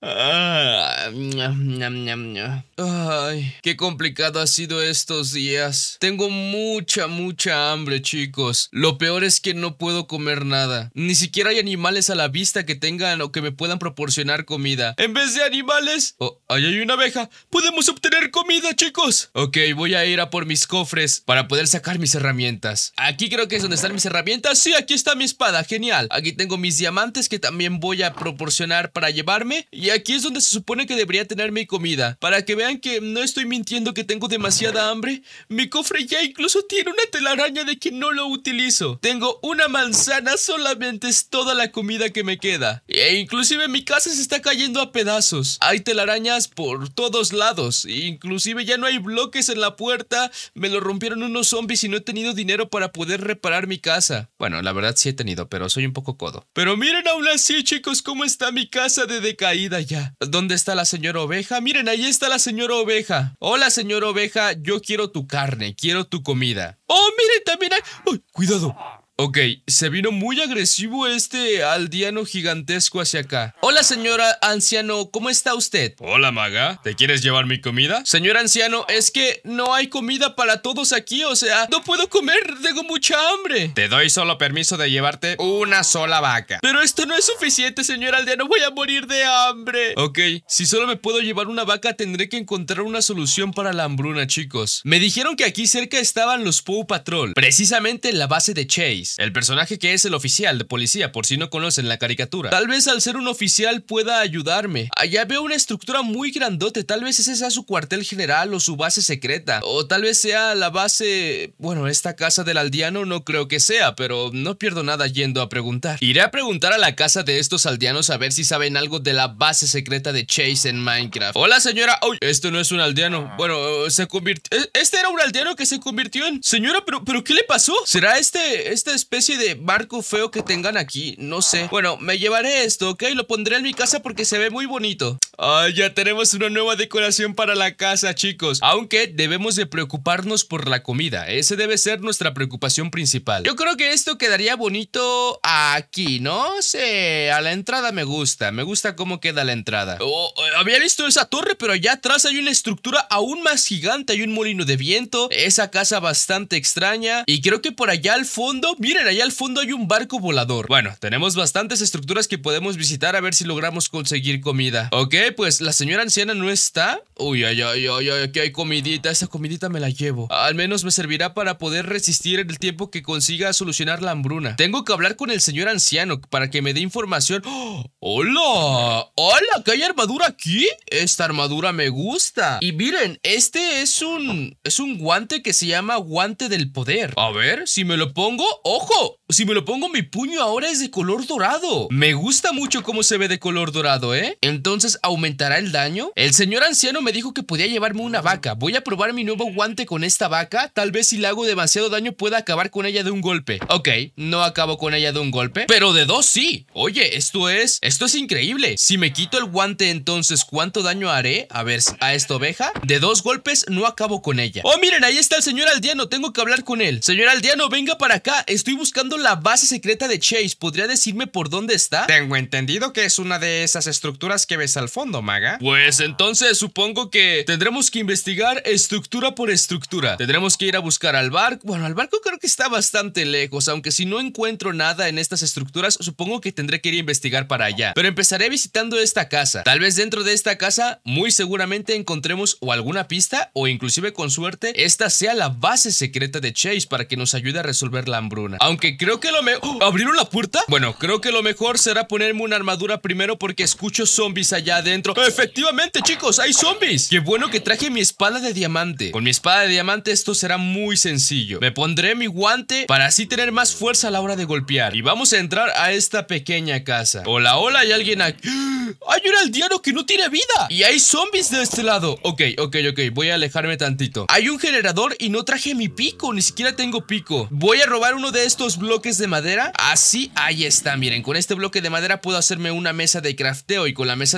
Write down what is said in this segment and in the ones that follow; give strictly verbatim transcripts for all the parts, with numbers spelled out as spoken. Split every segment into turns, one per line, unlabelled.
Ah, ñam, ñam, ñam, ñam. Ay, qué complicado ha sido estos días. Tengo mucha, mucha hambre, chicos. Lo peor es que no puedo comer nada. Ni siquiera hay animales a la vista que tengan o que me puedan proporcionar comida. En vez de animales... Oh, ahí hay una abeja. Podemos obtener comida, chicos. Ok, voy a ir a por mis cofres para poder sacar mis herramientas. Aquí creo que es donde están mis herramientas. Sí, aquí está mi espada, genial. Aquí tengo mis diamantes que también voy a proporcionar para llevarme. Y aquí es donde se supone que debería tener mi comida. Para que vean que no estoy mintiendo que tengo demasiada hambre. Mi cofre ya incluso tiene una telaraña de que no lo utilizo. Tengo una manzana, solamente es toda la comida que me queda. E inclusive mi casa se está cayendo a pedazos. Hay telarañas por todos lados. Inclusive ya no hay bloques en la puerta. Me lo rompieron unos zombies y no he tenido dinero para poder reparar mi casa. Bueno, la verdad sí he tenido, pero soy un poco codo. Pero miren aún así, chicos, cómo está mi casa de decaída ya. ¿Dónde está la señora oveja? Miren, ahí está la señora oveja. Hola, señora oveja, yo quiero tu carne, quiero tu comida. Oh, miren, también hay... ¡Ay, cuidado! Ok, se vino muy agresivo este aldeano gigantesco hacia acá. Hola, señora anciano, ¿cómo está usted? Hola, maga, ¿te quieres llevar mi comida? Señor anciano, es que no hay comida para todos aquí, o sea, no puedo comer, tengo mucha hambre. Te doy solo permiso de llevarte una sola vaca. Pero esto no es suficiente, señor aldeano, voy a morir de hambre. Ok, si solo me puedo llevar una vaca, tendré que encontrar una solución para la hambruna, chicos. Me dijeron que aquí cerca estaban los Paw Patrol, precisamente en la base de Chase. El personaje que es el oficial de policía, por si no conocen la caricatura. Tal vez al ser un oficial pueda ayudarme. Allá veo una estructura muy grandote. Tal vez ese sea su cuartel general o su base secreta. O tal vez sea la base... Bueno, esta casa del aldeano no creo que sea, pero no pierdo nada yendo a preguntar. Iré a preguntar a la casa de estos aldeanos a ver si saben algo de la base secreta de Chase en Minecraft. Hola, señora. Uy, esto no es un aldeano. Bueno, se convirtió... Este era un aldeano que se convirtió en... Señora, pero, pero ¿qué le pasó? ¿Será este... este especie de barco feo que tengan aquí? No sé. Bueno, me llevaré esto, ¿ok? Lo pondré en mi casa porque se ve muy bonito. Ay, ya tenemos una nueva decoración para la casa, chicos. Aunque debemos de preocuparnos por la comida. Ese debe ser nuestra preocupación principal. Yo creo que esto quedaría bonito aquí, ¿no? Sí, a la entrada me gusta. Me gusta cómo queda la entrada. Oh, había visto esa torre, pero allá atrás hay una estructura aún más gigante. Hay un molino de viento. Esa casa bastante extraña. Y creo que por allá al fondo... Miren, allá al fondo hay un barco volador. Bueno, tenemos bastantes estructuras que podemos visitar a ver si logramos conseguir comida. Ok, pues la señora anciana no está. Uy, ay, ay, ay, ay, aquí hay comidita. Esa comidita me la llevo. Al menos me servirá para poder resistir en el tiempo que consiga solucionar la hambruna. Tengo que hablar con el señor anciano para que me dé información. ¡Oh! ¡Hola! ¡Hola! ¿Qué hay armadura aquí? Esta armadura me gusta. Y miren, este es un... Es un guante que se llama guante del poder. A ver, si me lo pongo... ¡Ojo! Si me lo pongo, mi puño ahora es de color dorado. Me gusta mucho cómo se ve de color dorado, ¿eh? Entonces, ¿aumentará el daño? El señor anciano me dijo que podía llevarme una vaca. Voy a probar mi nuevo guante con esta vaca. Tal vez si le hago demasiado daño pueda acabar con ella de un golpe. Ok, no acabo con ella de un golpe, pero de dos sí. Oye, esto es... Esto es increíble. Si me quito el guante, entonces, ¿cuánto daño haré? A ver, a esta oveja. De dos golpes no acabo con ella. Oh, miren, ahí está el señor aldeano. Tengo que hablar con él. Señor aldeano, venga para acá. Estoy buscando la base secreta de Chase. ¿Podría decirme por dónde está?
Tengo entendido que es una de esas estructuras que ves al fondo, maga.
Pues entonces supongo que tendremos que investigar estructura por estructura. Tendremos que ir a buscar al barco. Bueno, al barco creo que está bastante lejos, aunque si no encuentro nada en estas estructuras, supongo que tendré que ir a investigar para allá. Pero empezaré visitando esta casa. Tal vez dentro de esta casa, muy seguramente encontremos o alguna pista, o inclusive con suerte, esta sea la base secreta de Chase para que nos ayude a resolver la hambruna. Aunque creo que lo mejor... ¡Oh! ¿Abrieron la puerta? Bueno, creo que lo mejor será ponerme una armadura primero porque escucho zombies allá adentro. Efectivamente, chicos, hay zombies. Qué bueno que traje mi espada de diamante. Con mi espada de diamante esto será muy sencillo. Me pondré mi guante para así tener más fuerza a la hora de golpear. Y vamos a entrar a esta pequeña casa. Hola, hola, ¿hay alguien aquí? ¡Hay un aldeano que no tiene vida! Y hay zombies de este lado. Ok, ok, ok, voy a alejarme tantito. Hay un generador y no traje mi pico. Ni siquiera tengo pico. Voy a robar uno de estos bloques de madera. Así, ahí está, miren. Con este bloque de madera puedo hacerme una mesa de crafteo. Y con la mesa de crafteo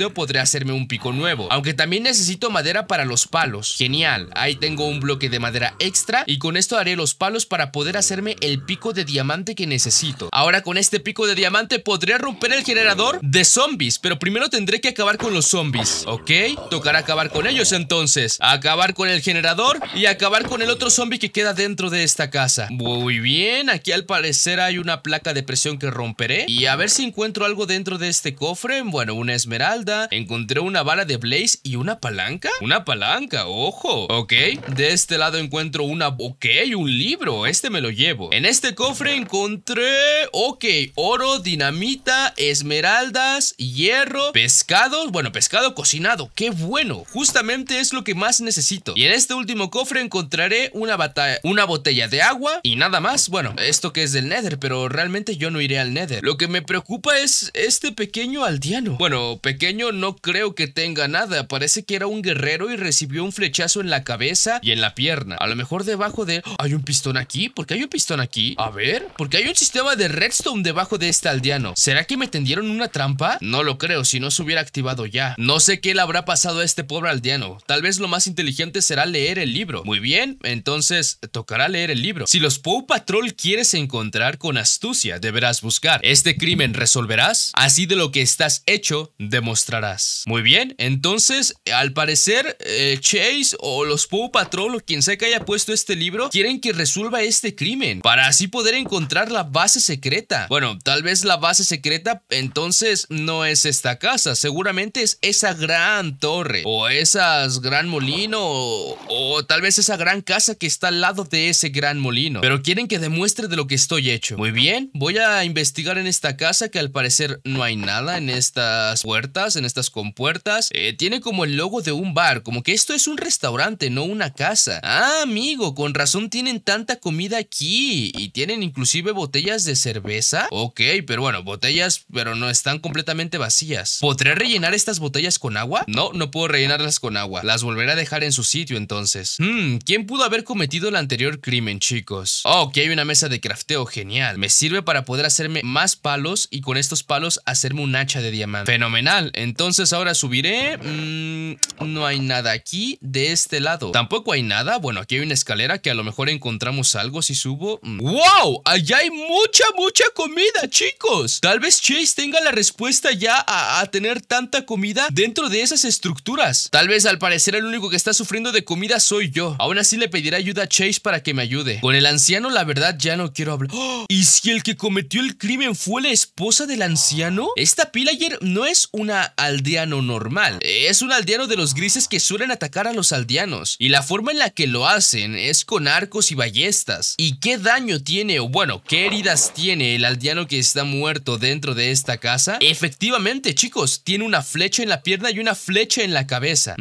crafteo podré hacerme un pico nuevo. Aunque también necesito madera para los palos. Genial, ahí tengo un bloque de madera extra y con esto haré los palos para poder hacerme el pico de diamante que necesito. Ahora con este pico de diamante podré romper el generador de zombies, pero primero tendré que acabar con los zombies. Ok, tocará acabar con ellos entonces. Acabar con el generador y acabar con el otro zombie que queda dentro de esta casa. Muy bien, aquí al parecer hay una placa de presión que romperé. Y a ver si encuentro algo dentro de este cofre. Bueno, una esmeralda. Encontré una bala de Blaze y una palanca. Una palanca, ojo. Ok, de este lado encuentro una... Ok, un libro, este me lo llevo. En este cofre encontré... Ok, oro, dinamita, esmeraldas, hierro, pescado. Bueno, pescado cocinado, qué bueno. Justamente es lo que más necesito. Y en este último cofre encontraré una batalla, una botella de agua y nada más. Bueno, esto que es del Nether, pero realmente yo no iré al Nether. Lo que me preocupa es este pequeño aldeano. Bueno, pequeño no creo que tenga nada. Parece que era un guerrero y recibió un flechazo en la cabeza y en la pierna. A lo mejor debajo de... ¿Hay un pistón aquí? ¿Por qué hay un pistón aquí? A ver, porque hay un sistema de redstone debajo de este aldeano. ¿Será que me tendieron una trampa? No lo creo, si no se hubiera activado ya. No sé qué le habrá pasado a este pobre aldeano. Tal vez lo más inteligente será leer el libro. Muy bien, entonces tocará leer el libro. Si los Paw Patrol quieres encontrar con astucia, deberás buscar. Este crimen resolverás, así de lo que estás hecho, demostrarás. Muy bien, entonces, al parecer, eh, Chase o los Paw Patrol o quien sea que haya puesto este libro, quieren que resuelva este crimen, para así poder encontrar la base secreta. Bueno, tal vez la base secreta, entonces, no es esta casa, seguramente es esa gran torre, o esas gran molino, o, o tal vez esa gran casa que está al lado de ese gran molino. Pero quieren que demuestre de lo que estoy hecho. Muy bien, voy a investigar en esta casa, que al parecer no hay nada en estas puertas, en estas compuertas. Eh, tiene como el logo de un bar, como que esto es un restaurante, no una casa. Ah, amigo, con razón tienen tanta comida aquí. Y tienen inclusive botellas de cerveza. Ok, pero bueno, botellas, pero no están completamente vacías. ¿Podré rellenar estas botellas con agua? No, no puedo rellenarlas con agua. Las volveré a dejar en su sitio entonces. Hmm, ¿quién pudo haber cometido el anterior crimen, chicos? Oh, aquí hay una mesa de crafteo, genial. Me sirve para poder hacerme más palos y con estos palos hacerme un hacha de diamante. Fenomenal. Entonces ahora subiré. Mm, no hay nada aquí de este lado. Tampoco hay nada. Bueno, aquí hay una escalera que a lo mejor encontramos algo si subo. Mm. ¡Wow! Allá hay mucha, mucha comida, chicos. Tal vez Chase tenga la respuesta ya a, a tener tanta comida dentro de esas estructuras. Tal vez al parecer el único que está sufriendo de comida soy yo. Aún así le pediré ayuda a Chase para que me ayude. Con el anciano la verdad ya no quiero hablar. ¡Oh! ¿Y si el que cometió el crimen fue la esposa del anciano? Esta pillager no es una aldeano normal. Es un aldeano de los grises que suelen atacar a los aldeanos. Y la forma en la que lo hacen es con arcos y ballestas. ¿Y qué daño tiene o bueno, qué heridas tiene el aldeano que está muerto dentro de esta casa? Efectivamente, chicos, tiene una flecha en la pierna y una flecha en la cabeza.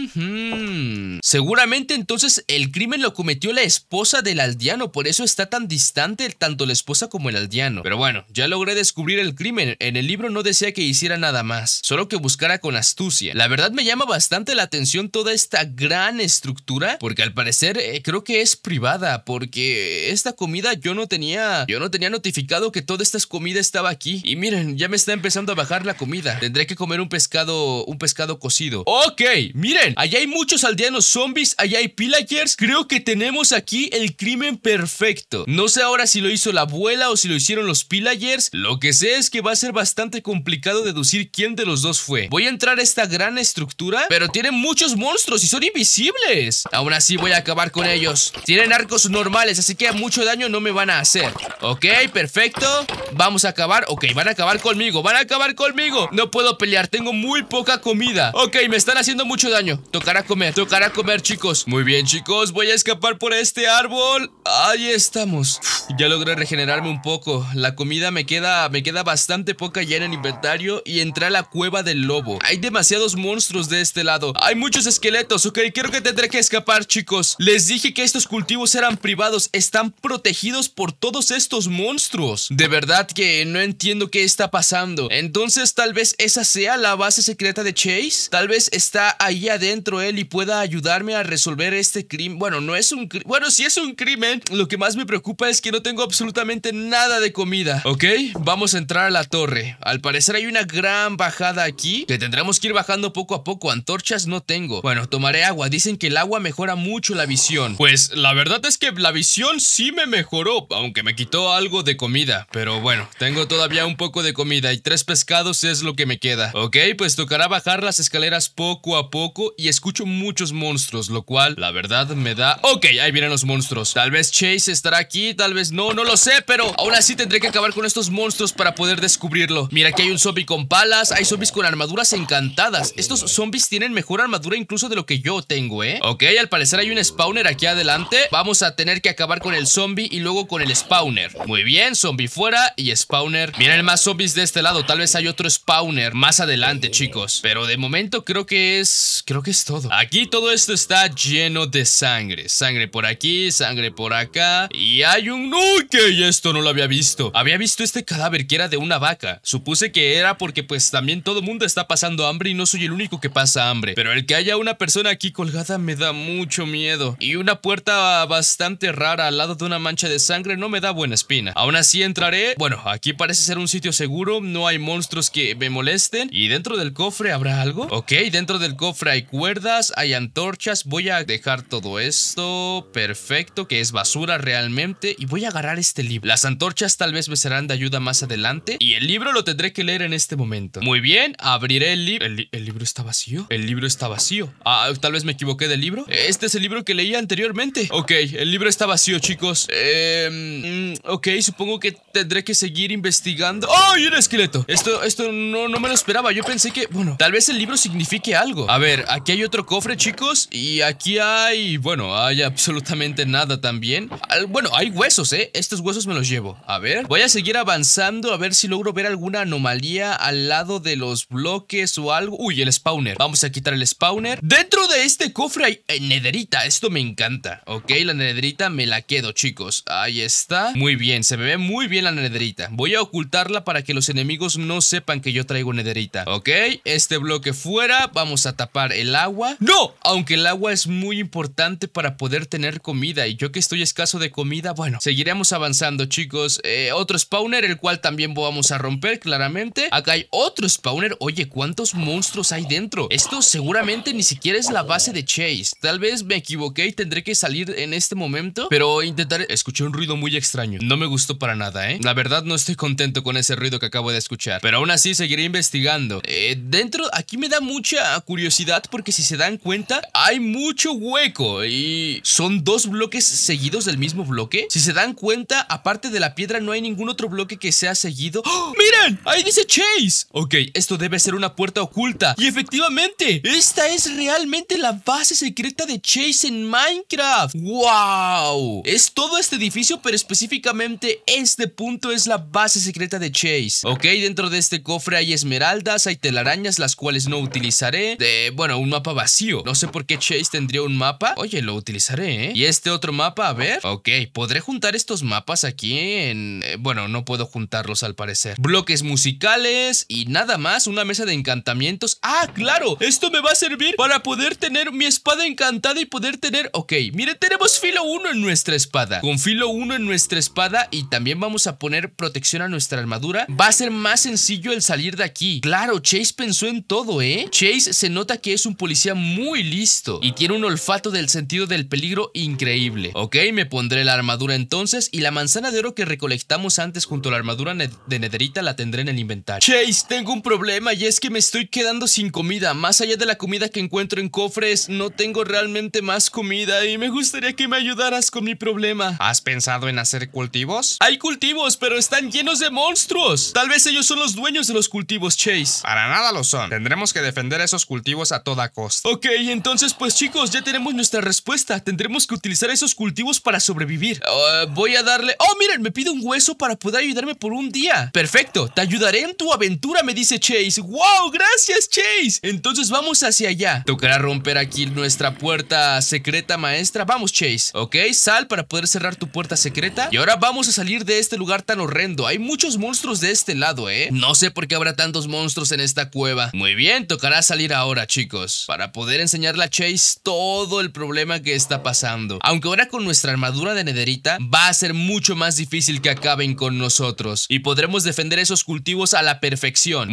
Mm-hmm. Seguramente entonces el crimen lo cometió la esposa del aldeano, por eso está tan distante tanto la esposa como el aldeano. Pero bueno, ya logré descubrir el crimen. En el libro no decía que hiciera nada más, solo que buscara con astucia. La verdad me llama bastante la atención toda esta gran estructura, porque al parecer eh, creo que es privada, porque esta comida yo no tenía, yo no tenía notificado que toda esta comida estaba aquí. Y miren, ya me está empezando a bajar la comida. Tendré que comer un pescado, un pescado cocido. Ok, miren, allá hay muchos aldeanos zombies, allá hay pillagers. Creo que tenemos aquí el crimen perfecto. No sé ahora si lo hizo la abuela o si lo hicieron los pillagers. Lo que sé es que va a ser bastante complicado deducir quién de los dos fue. Voy a entrar a esta gran estructura, pero tienen muchos monstruos y son invisibles. Aún así voy a acabar con ellos. Tienen arcos normales, así que mucho daño no me van a hacer. Ok, perfecto. Vamos a acabar. Ok, van a acabar conmigo, van a acabar conmigo. No puedo pelear, tengo muy poca comida. Ok, me están haciendo mucho daño. Tocará comer, tocará comer, chicos. Muy bien, chicos, voy a escapar por este árbol. Ahí estamos. Ya logré regenerarme un poco. La comida me queda, me queda bastante poca ya en el inventario. Y entré a la cueva del lobo. Hay demasiados monstruos de este lado. Hay muchos esqueletos, ok, creo que tendré que escapar, chicos. Les dije que estos cultivos eran privados. Están protegidos por todos estos monstruos. De verdad que no entiendo qué está pasando. Entonces tal vez esa sea la base secreta de Chase. Tal vez está ahí adentro él y pueda ayudarme a resolver este crimen. Bueno, no es un crimen. Bueno, sí es un crimen. Lo que más me preocupa es que no tengo absolutamente nada de comida. Ok, vamos a entrar a la torre. Al parecer hay una gran bajada aquí, que tendremos que ir bajando poco a poco. Antorchas no tengo. Bueno, tomaré agua. Dicen que el agua mejora mucho la visión. Pues la verdad es que la visión sí me mejoró, aunque me quitó algo de comida. Pero bueno, tengo todavía un poco de comida y tres pescados es lo que me queda. Ok, pues tocará bajar las escaleras poco a poco y escucho muchos monstruos, lo cual la verdad me da... Ok, ahí vienen los monstruos. Tal vez Chase estará aquí, tal vez no, no lo sé, pero aún así tendré que acabar con estos monstruos para poder descubrirlo. Mira, aquí hay un zombie con palas, hay zombies con armaduras encantadas. Estos zombies tienen mejor armadura incluso de lo que yo tengo, ¿eh? Ok, al parecer hay un spawner aquí adelante. Vamos a tener que acabar con el zombie y luego con el spawner. Muy bien, zombie fuera y spawner. Miren más zombies de este lado, tal vez hay otro spawner más adelante, chicos. Pero de momento creo que es... Creo que es todo. Aquí todo esto está lleno de sangre. Sangre por aquí, sangre por acá. Y hay un... ¡Uy! Que esto no lo había visto. Había visto este cadáver que era de una vaca. Supuse que era porque pues también todo el mundo está pasando hambre y no soy el único que pasa hambre. Pero el que haya una persona aquí colgada me da mucho miedo. Y una puerta bastante rara al lado de una mancha de sangre no me da buena espina. Aún así entraré. Bueno, aquí parece ser un sitio seguro. No hay monstruos que me molesten. ¿Y dentro del cofre habrá algo? Ok, dentro del cofre hay cuerdas, hay antorchas. Voy a dejar todo esto. Perfecto, que es basura realmente. Y voy a agarrar este libro. Las antorchas tal vez me serán de ayuda más adelante. Y el libro lo tendré que leer en este momento. Muy bien, abriré el libro. ¿El, li ¿El libro está vacío? El libro está vacío. Ah, tal vez me equivoqué del libro. Este es el libro que leí anteriormente. Ok, el libro está vacío, chicos. Eh, mm, ok, supongo que tendré que seguir investigando. ¡Ay, un esqueleto! Esto, esto no, no me lo esperaba. Yo pensé que, bueno, tal vez el libro signifique algo. A ver, aquí hay otro cofre, chicos. Y aquí hay, bueno, hay absolutamente nada también. Al, bueno, hay huesos, ¿eh? Estos huesos me los llevo. A ver, voy a seguir avanzando a ver si logro ver alguna anomalía al lado de los bloques o algo. Uy, el spawner. Vamos a quitar el spawner. Dentro de este cofre hay eh, nederita. Esto me encanta. Ok, la nederita me la quedo, chicos. Ahí está. Muy bien, se me ve muy bien la nederita. Voy a ocultarla para que los enemigos no sepan que yo traigo nederita. Ok, este bloque fuera. Vamos a tapar el agua. ¡No! Aunque el agua es muy importante para poder tener comida. Y yo que estoy escaso de comida, bueno, seguiremos avanzando, chicos. Eh, otro spawner, el cual también vamos a romper, claramente. Acá hay otro spawner. Oye, ¿cuántos monstruos hay dentro? Esto seguramente ni siquiera es la base de Chase. Tal vez me equivoqué y tendré que salir en este momento, pero intentaré... Escuché un ruido muy extraño. No me gustó para nada, ¿eh? La verdad no estoy contento con ese ruido que acabo de escuchar. Pero aún así seguiré investigando. Eh, dentro... Aquí me da mucha curiosidad porque si se dan cuenta, hay mucho hueco y... ¿Son dos bloques seguidos del mismo bloque? Si se dan cuenta, aparte de la piedra no hay ningún otro bloque que sea seguido. ¡Oh! ¡Miren! Ahí dice Chase. Ok, esto debe ser una puerta oculta. Y efectivamente, esta es realmente la base secreta de Chase en Minecraft. ¡Wow! Es todo este edificio, pero específicamente este punto es la base secreta de Chase. Ok, dentro de este cofre hay esmeraldas, hay telarañas, las cuales no utilizaré. De, bueno, un mapa vacío. No sé por qué Chase tendría un mapa. Oye, lo utilizaré, ¿eh? Y este otro mapa, a ver. Ok, ¿podré juntar estos mapas aquí en...? Eh, bueno, no puedo juntarlos al parecer. Bloques musicales y nada más. Una mesa de encantamientos. ¡Ah, claro! Esto me va a servir para poder tener mi espada encantada y poder tener... Ok, miren, tenemos filo uno en nuestra espada. Con filo uno en nuestra espada y también vamos a poner protección a nuestra armadura. Va a ser más sencillo el salir de aquí. Claro, Chase pensó en todo, ¿eh? Chase se nota que es un policía muy listo y tiene un olfato del sentido del peligro increíble. Ok, me pondré la armadura entonces y la manzana de oro que recolectamos antes junto a la armadura de nederita la tendré en el inventario. Chase, tengo un problema y es que me estoy quedando sin comida. Más allá de la comida que encuentro en cofres, no tengo realmente más comida y me gustaría que me ayudaras con mi problema.
¿Has pensado en hacer cultivos?
Hay cultivos, pero están llenos de monstruos. Tal vez ellos son los dueños de los cultivos, Chase.
Para nada lo son. Tendremos que defender esos cultivos a toda costa.
Ok, entonces pues chicos, ya tenemos nuestra respuesta. Tendremos que utilizar esos cultivos para sobrevivir. Uh, voy a darle... Oh, miren, me pide un hueso para poder ayudarme por un día. Perfecto, te ayudaré en tu aventura, me dice Chase. ¡Wow! Gracias, Chase. Entonces vamos hacia allá. Tocará romper aquí nuestra puerta secreta maestra. Vamos, Chase. Ok, sal para poder cerrar tu puerta secreta. Y ahora vamos a salir de este lugar tan horrendo. Hay muchos monstruos de este lado, ¿eh? No sé por qué habrá tantos monstruos en esta cueva. Muy bien, tocará salir ahora, chicos, para poder enseñarle a Chase todo el problema que está pasando. Aunque ahora con nuestra armadura de nederita va a ser mucho más difícil que acaben con nosotros y podremos defender esos cultivos a la perfección. Muy bien,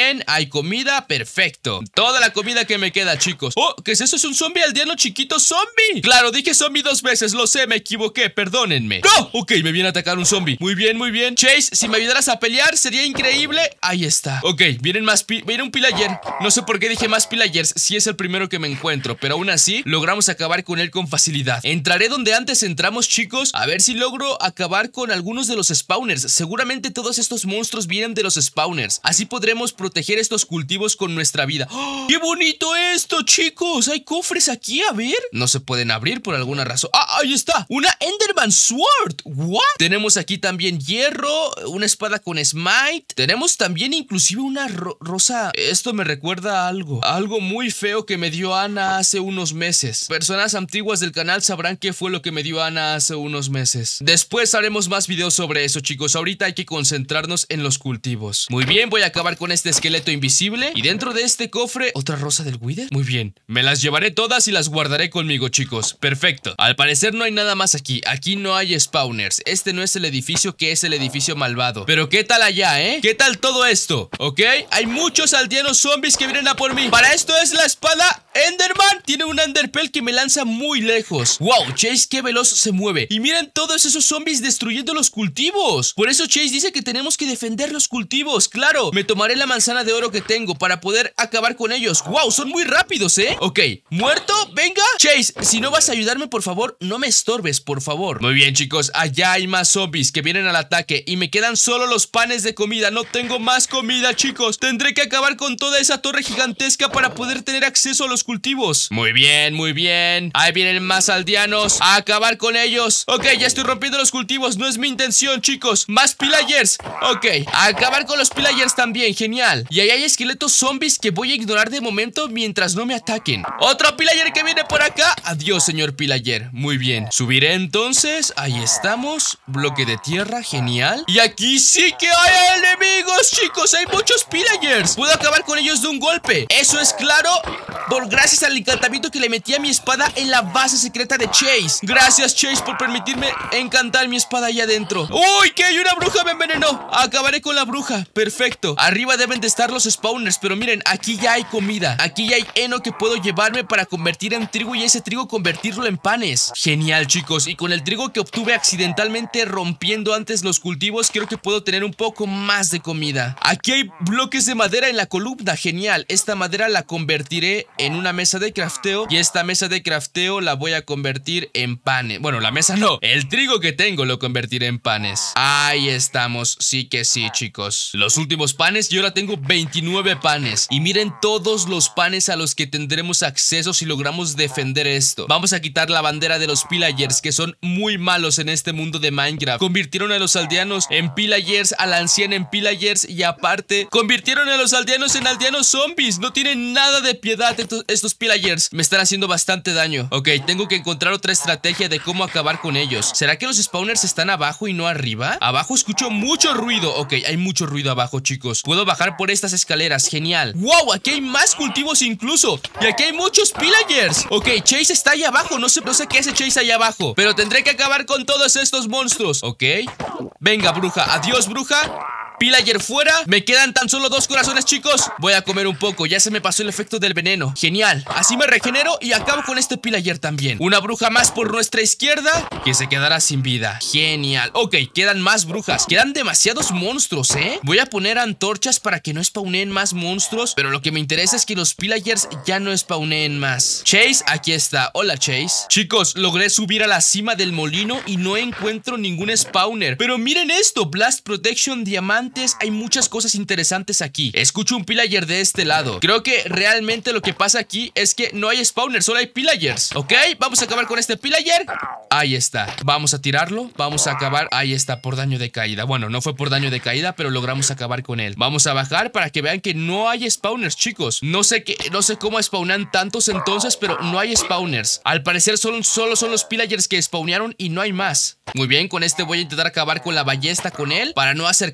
bien, hay comida, perfecto. Toda la comida que me queda, chicos. Oh, ¿qué es eso? ¿Es un zombie aldeano chiquito zombie? Claro, dije zombie dos veces, lo sé, me equivoqué, perdónenme. ¡No! Ok, me viene a atacar un zombie. Muy bien, muy bien. Chase, si me ayudaras a pelear, sería increíble. Ahí está. Ok, vienen más pi... Viene un pillager. No sé por qué dije más pillagers, si es el primero que me encuentro, pero aún así, logramos acabar con él con facilidad. Entraré donde antes entramos, chicos, a ver si logro acabar con algunos de los spawners. Seguramente todos estos monstruos vienen de los spawners. Así podremos proteger estos cultivos con nuestra vida. ¡Oh! ¡Qué bonito esto, chicos! Hay cofres aquí, a ver. No se pueden abrir por alguna razón. ¡Ah, ahí está! ¡Una Enderman Sword! ¿What? Tenemos aquí también hierro, una espada con smite. Tenemos también inclusive una ro rosa. Esto me recuerda a algo. Algo muy feo que me dio Ana hace unos meses. Personas antiguas del canal sabrán qué fue lo que me dio Ana hace unos meses. Después haremos más videos sobre eso, chicos. Ahorita hay que concentrarnos en los cultivos. Muy bien, voy a acabar con este esqueleto invisible. Y dentro de este cofre, ¿otra rosa del Wither? Muy bien, me las llevaré todas y las guardaré conmigo, chicos. Perfecto. Al parecer no hay nada más aquí. Aquí no hay spawners. Este no es el edificio que es el edificio malvado. Pero ¿qué tal allá, eh? ¿Qué tal todo esto? ¿Ok? Hay muchos aldeanos zombies que vienen a por mí. Para esto es la espada Enderman. Tiene un Enderpearl que me lanza muy lejos. Wow, Chase qué veloz se mueve. Y miren todos esos zombies destruyendo los cultivos. Por eso Chase dice que tenemos que defender los cultivos. Claro, me tomaré la manzana de oro que tengo para poder acabar con ellos. Wow, son muy rápidos, ¿eh? Ok, muerto, venga. Chase, si no vas a ayudarme, por favor, no me estorbes, por favor. Muy bien, chicos, allá hay más zombies que vienen al ataque y me quedan solo los panes de comida. No tengo más comida, chicos. Tendré que acabar con toda esa torre gigantesca para poder tener acceso a los cultivos. Muy bien, muy bien. Ahí vienen más aldeanos. A acabar con ellos. Ok, ya estoy rompiendo los cultivos. No es mi intención, chicos. Más pillagers. Ok, a acabar con los pillagers también. Genial. Y ahí hay esqueletos zombies que voy a ignorar de momento mientras no me ataquen. Otro pillager que viene por acá. Adiós, señor pillager. Muy bien. Subiré entonces. Ahí estamos. Bloque de tierra. Genial. Y aquí sí que hay enemigos, chicos. Hay muchos pillagers. Puedo acabar con ellos de un golpe. Eso es claro por gracias al encantamiento que le metí a mi espada en la base secreta de Chase. Gracias, Chase, por permitirme encantar mi espada ahí adentro. ¡Uy! ¡Que hay una bruja! ¡Me envenenó! Acabaré con la bruja. Perfecto. Arriba deben de estar los spawners, pero miren, aquí ya hay comida. Aquí ya hay heno que puedo llevarme para convertir en trigo y ese trigo convertirlo en panes. Genial, chicos. Y con el trigo que obtuve accidentalmente rompiendo antes los cultivos, creo que puedo tener un poco más de comida. Aquí hay bloques de madera en la columna. Genial. Esta madera la convertiré en una mesa de crafteo y esta mesa de crafteo la voy a convertir en panes. Bueno, la mesa no. El trigo que tengo lo convertiré en panes. Ahí estamos. Sí que sí, chicos. Los últimos panes, yo ahora tengo veintinueve panes. Y miren todos los panes a los que tendremos acceso si logramos defender esto. Vamos a quitar la bandera de los pillagers, que son muy malos en este mundo de Minecraft. Convirtieron a los aldeanos en pillagers, a la anciana en pillagers y aparte convirtieron a los aldeanos en aldeanos zombies. No tienen nada de piedad estos, estos pillagers. Me están haciendo bastante daño. Ok, tengo que encontrar otra estrategia de cómo acabar con ellos. ¿Será que los spawners están abajo y no arriba? Abajo escucho mucho ruido. Ok, hay mucho ruido abajo, chicos. Puedo bajar por estas escaleras. Genial. ¡Wow! Aquí hay más cultivos incluso. Y aquí hay muchos pillagers. Ok, Chase está ahí abajo. No sé, no sé qué hace Chase ahí abajo, pero tendré que acabar con todos estos monstruos. Ok. Venga, bruja. Adiós, bruja. Pillager fuera. Me quedan tan solo dos corazones, chicos. Voy a comer un poco. Ya se me pasó el efecto del veneno. Genial. Así me regenero y acabo con este pillager también. Una bruja más por nuestra izquierda que se quedará sin vida. Genial. Ok, quedan más brujas. Quedan demasiados monstruos, ¿eh? Voy a poner antorchas para que no spawneen más monstruos, pero lo que me interesa es que los pillagers ya no spawneen más. Chase, aquí está. Hola, Chase. Chicos, logré subir a la cima del molino y no encuentro ningún spawner. Pero miren esto. Blast Protection, diamante. Hay muchas cosas interesantes aquí. Escucho un pillager de este lado. Creo que realmente lo que pasa aquí es que no hay spawners, solo hay pillagers. Ok, vamos a acabar con este pillager. Ahí está. Vamos a tirarlo. Vamos a acabar. Ahí está, por daño de caída. Bueno, no fue por daño de caída, pero logramos acabar con él. Vamos a bajar para que vean que no hay spawners, chicos. No sé qué, no sé cómo spawnan tantos entonces, pero no hay spawners. Al parecer solo, solo son los pillagers que spawnearon y no hay más. Muy bien, con este voy a intentar acabar con la ballesta con él para no acercarme y que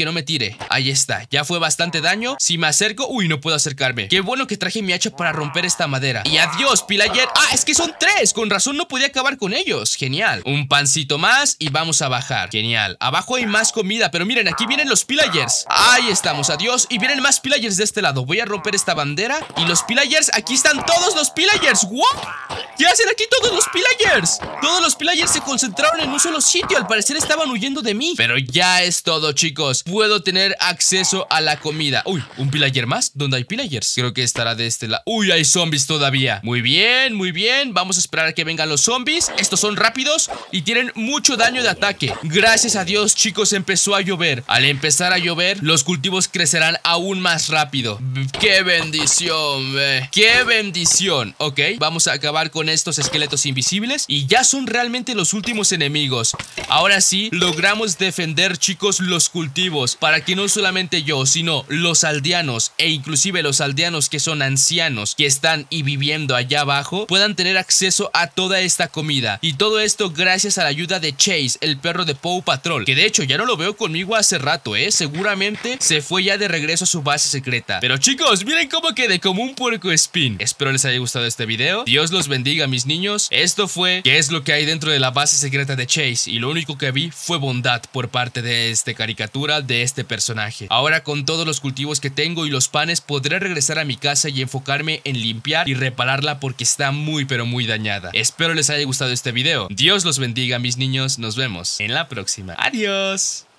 que no me tire. Ahí está, ya fue bastante daño. Si me acerco, uy, no puedo acercarme. Qué bueno que traje mi hacha para romper esta madera. Y adiós, pillager. Ah, es que son tres, con razón no podía acabar con ellos. Genial, un pancito más y vamos a bajar. Genial, abajo hay más comida, pero miren, aquí vienen los pillagers. Ahí estamos, adiós. Y vienen más pillagers de este lado. Voy a romper esta bandera. Y los pillagers, aquí están todos los pillagers. ¿What? ¿Qué hacen aquí todos los pillagers? Todos los pillagers se concentraron en un solo sitio. Al parecer estaban huyendo de mí. Pero ya es todo, chicos. Puedo tener acceso a la comida. Uy, ¿un pillager más? ¿Dónde hay pillagers? Creo que estará de este lado. Uy, hay zombies todavía. Muy bien, muy bien. Vamos a esperar a que vengan los zombies. Estos son rápidos y tienen mucho daño de ataque. Gracias a Dios, chicos, empezó a llover. Al empezar a llover, los cultivos crecerán aún más rápido. ¡Qué bendición, eh! ¡Qué bendición! Ok, vamos a acabar con estos esqueletos invisibles y ya son realmente los últimos enemigos. Ahora sí, logramos defender, chicos, los cultivos para que no solamente yo, sino los aldeanos e inclusive los aldeanos que son ancianos que están y viviendo allá abajo puedan tener acceso a toda esta comida. Y todo esto gracias a la ayuda de Chase, el perro de Paw Patrol, que de hecho ya no lo veo conmigo hace rato, eh. Seguramente se fue ya de regreso a su base secreta. Pero chicos, miren cómo quedé como un puercoespín. Espero les haya gustado este video. Dios los bendiga, mis niños. Esto fue ¿qué es lo que hay dentro de la base secreta de Chase? Y lo único que vi fue bondad por parte de esta caricatura, de este personaje. Ahora con todos los cultivos que tengo y los panes podré regresar a mi casa y enfocarme en limpiar y repararla porque está muy pero muy dañada. Espero les haya gustado este video. Dios los bendiga, mis niños. Nos vemos en la próxima. Adiós.